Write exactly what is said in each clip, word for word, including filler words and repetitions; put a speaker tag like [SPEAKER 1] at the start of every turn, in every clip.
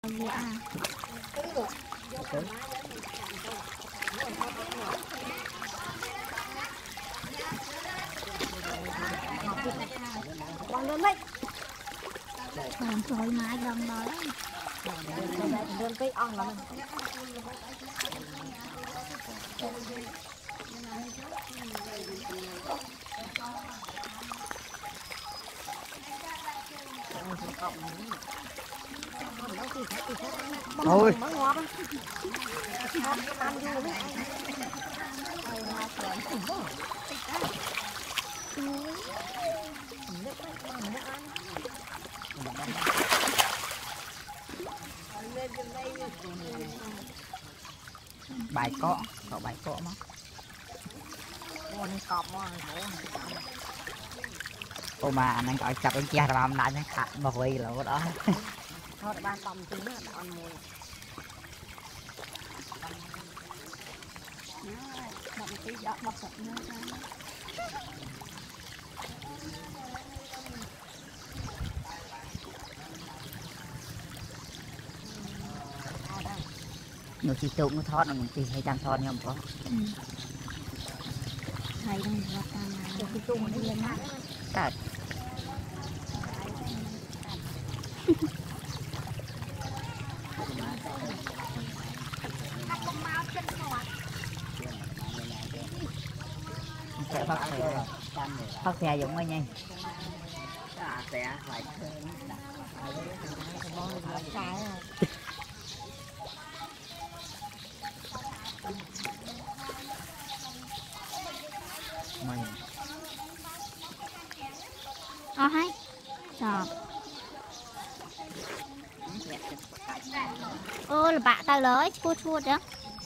[SPEAKER 1] Còn lên đấy.
[SPEAKER 2] Còn rồi mãi đồng đó.
[SPEAKER 1] Lên cái on là
[SPEAKER 3] ôi bài cọ có bài cọ mà
[SPEAKER 1] con cọp mà
[SPEAKER 3] cô mà anh ăn coi chặt anh chia làm lại nó khát mà quỳ là đó
[SPEAKER 1] thôi ba tầm tí nữa còn mùi
[SPEAKER 2] Bọc tí đọt bọc sạch nữa.
[SPEAKER 3] nhiều chị tụng nó thoát nó chị hay chăm thoát không có
[SPEAKER 2] Thầy đang gặp ta mà cái chung nó lên mắt.
[SPEAKER 3] cả sẽ bắt xe bắt xe giống ngay nhanh sẽ phải mày
[SPEAKER 2] Ờ hay Chọc Ơ là bạ tao lới chua chua đó.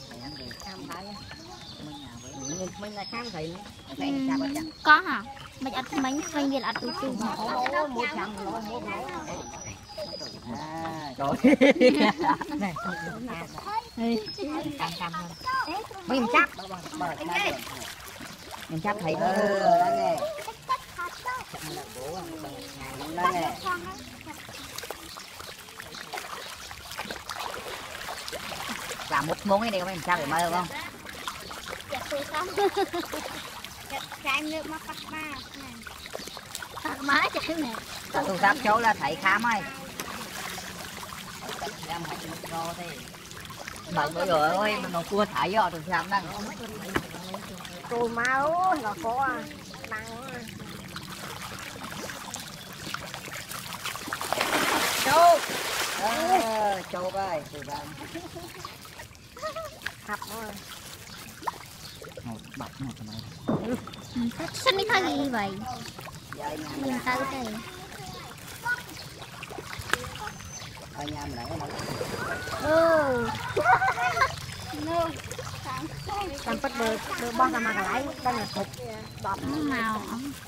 [SPEAKER 1] mình là khám thầy
[SPEAKER 2] Ừ, có hả? Mình ăn mấy mình việc ăn tụi tụi mà
[SPEAKER 1] một trăm rồi một
[SPEAKER 3] trời
[SPEAKER 1] này cam cam hơn mình chắc
[SPEAKER 3] mình chắc thấy làm một món cái này mình chắc để mơ không
[SPEAKER 2] Trái nước mắt bắt ba Bắt má trái nè
[SPEAKER 3] tôi sắp chỗ là thấy khám ơi bạn bây giờ ơi mình còn cua thải vô tôi làm đang
[SPEAKER 1] tôi máu nó có năng
[SPEAKER 3] châu châu ơi từ bạn
[SPEAKER 1] hấp thôi
[SPEAKER 3] bọc một này
[SPEAKER 2] sao mới thấy gì vậy nhìn tao thế
[SPEAKER 3] ở nhà mình lấy
[SPEAKER 2] ừ
[SPEAKER 1] làm bắt được được bón làm mà lại đây là thịt đọt
[SPEAKER 2] màu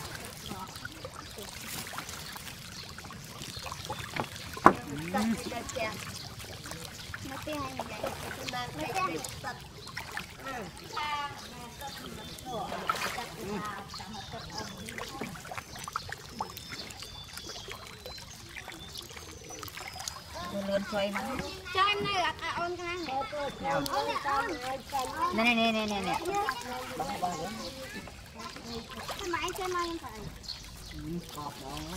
[SPEAKER 3] lươn xoay mà
[SPEAKER 2] cho em này là à, ôn cái
[SPEAKER 3] này nè nè nè nè
[SPEAKER 2] cái máy cho nó phải
[SPEAKER 3] cọp rồi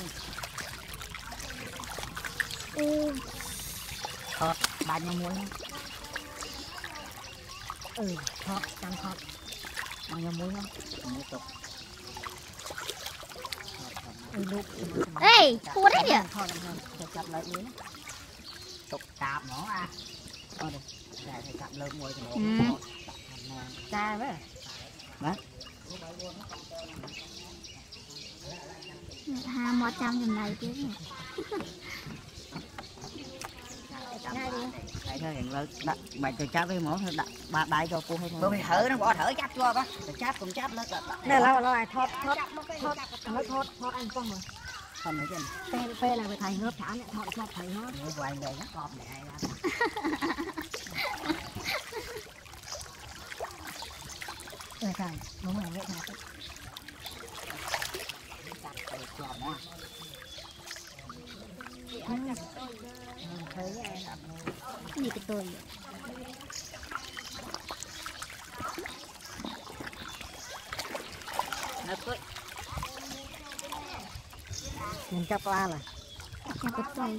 [SPEAKER 2] ừ
[SPEAKER 3] cọp bao nhiêu muối
[SPEAKER 1] ừ thọt cam thọt
[SPEAKER 3] bao nhiêu muối không muối tục
[SPEAKER 2] ê cua đấy kìa
[SPEAKER 1] thọt làm chặt lại miếng
[SPEAKER 3] tục cạp nó à thôi được để thầy cạp lớn muối thì
[SPEAKER 2] ừ.
[SPEAKER 1] cha với
[SPEAKER 3] đấy
[SPEAKER 2] hai một trăm dùm này chứ
[SPEAKER 3] đấy thôi hiện lớn mày cho cháp với món đặt ba đai cho cô hay thôi tôi thử nó bỏ thử cháp cho bác cháp cùng cháp lớn
[SPEAKER 1] đây là là thọt thọt thọt nó thọt thọt ăn con rồi
[SPEAKER 3] còn nữa chứ
[SPEAKER 1] phê phê là phải thầy ngớp thả này thọt thọt thầy nó
[SPEAKER 3] người quay về nó cọp này
[SPEAKER 1] rồi thầy đúng rồi vậy thầy thấy
[SPEAKER 2] Gì cái tôi
[SPEAKER 3] nó cứ
[SPEAKER 1] mình chọc la là
[SPEAKER 2] cho cái tôi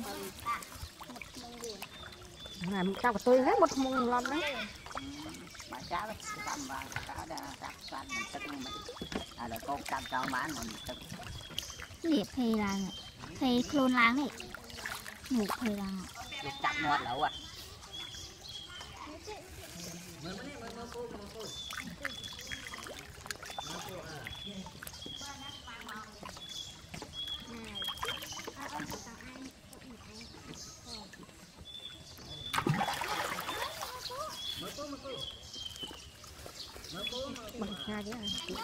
[SPEAKER 1] này chọc cái tôi hết một mùng lon đấy
[SPEAKER 3] mà cá đó cầm và cá đã đặt sẵn mình tức mình à là con cầm cho má mình tức
[SPEAKER 2] liệp phê là phê clone láng này ngủ phê là
[SPEAKER 3] lúc chặt một lẩu à
[SPEAKER 1] bằng hai cái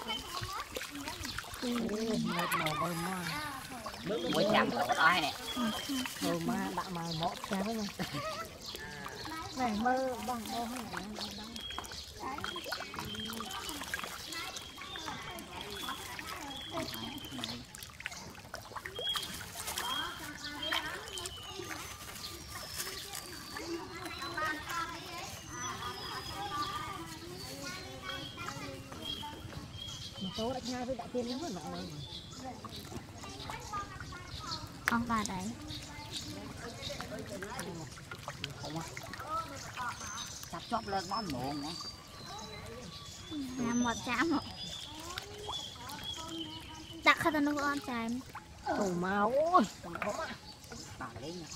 [SPEAKER 1] một màu bơi ma
[SPEAKER 3] buổi chạm của đó nè
[SPEAKER 1] bơi ma đã mà mọ cha với nhau này mơ bằng ô số đã hai với đại tiên lắm rồi mọi người
[SPEAKER 2] ông bà đấy
[SPEAKER 3] chặt chóp lên món muộn nữa
[SPEAKER 2] làm một chám một đặt khăn nó con trai
[SPEAKER 1] ồ máu ôi
[SPEAKER 3] bà lấy nha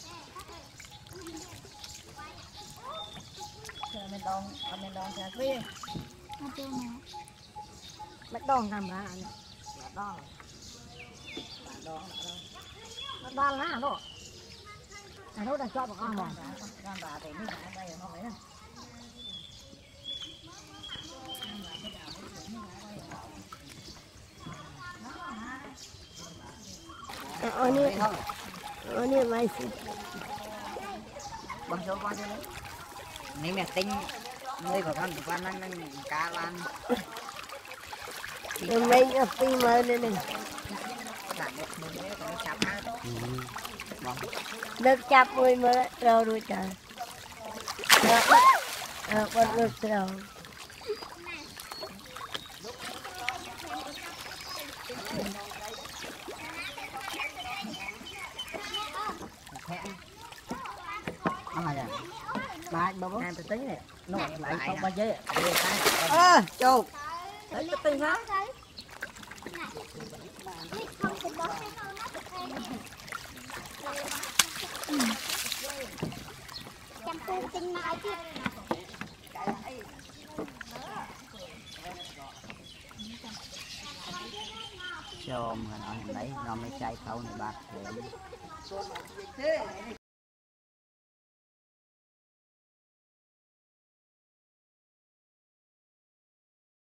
[SPEAKER 3] mình đòn mình đòn ra phía
[SPEAKER 2] nó chưa nè
[SPEAKER 1] bắt đòn làm ra này đòn đòn nó đòn lá đó à đâu đã cho bọn con rồi
[SPEAKER 3] con bà thì mới lại đây không phải đâu
[SPEAKER 1] ôi nè ôi nè mày
[SPEAKER 3] bằng số con cho đấy nếu mà tính người của con của con nó cá lan
[SPEAKER 1] đừng mấy cái pin mơ lên này được chập mười mơ rồi đuôi trời rồi con được rồi bài bà bố tôi tính này nó lại không bao giờ ơ chụp thấy cái tin hả
[SPEAKER 2] chăm cu tinh mai chứ
[SPEAKER 3] chôm rồi nói đấy nó mới chạy khâu này bạc